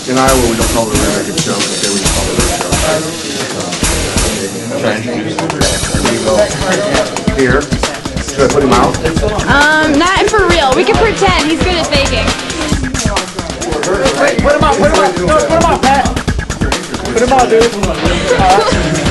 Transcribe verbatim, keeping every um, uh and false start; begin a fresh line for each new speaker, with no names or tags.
In Iowa, we don't call it a rear-naked choke, but there we call it a rear choke. Should I introduce you? Here you go. Here. Should I put him out?
Um, not for real. We can pretend. He's good at faking.
Put him out, put him out. No, put him out, Pat. Put him out, dude. Uh,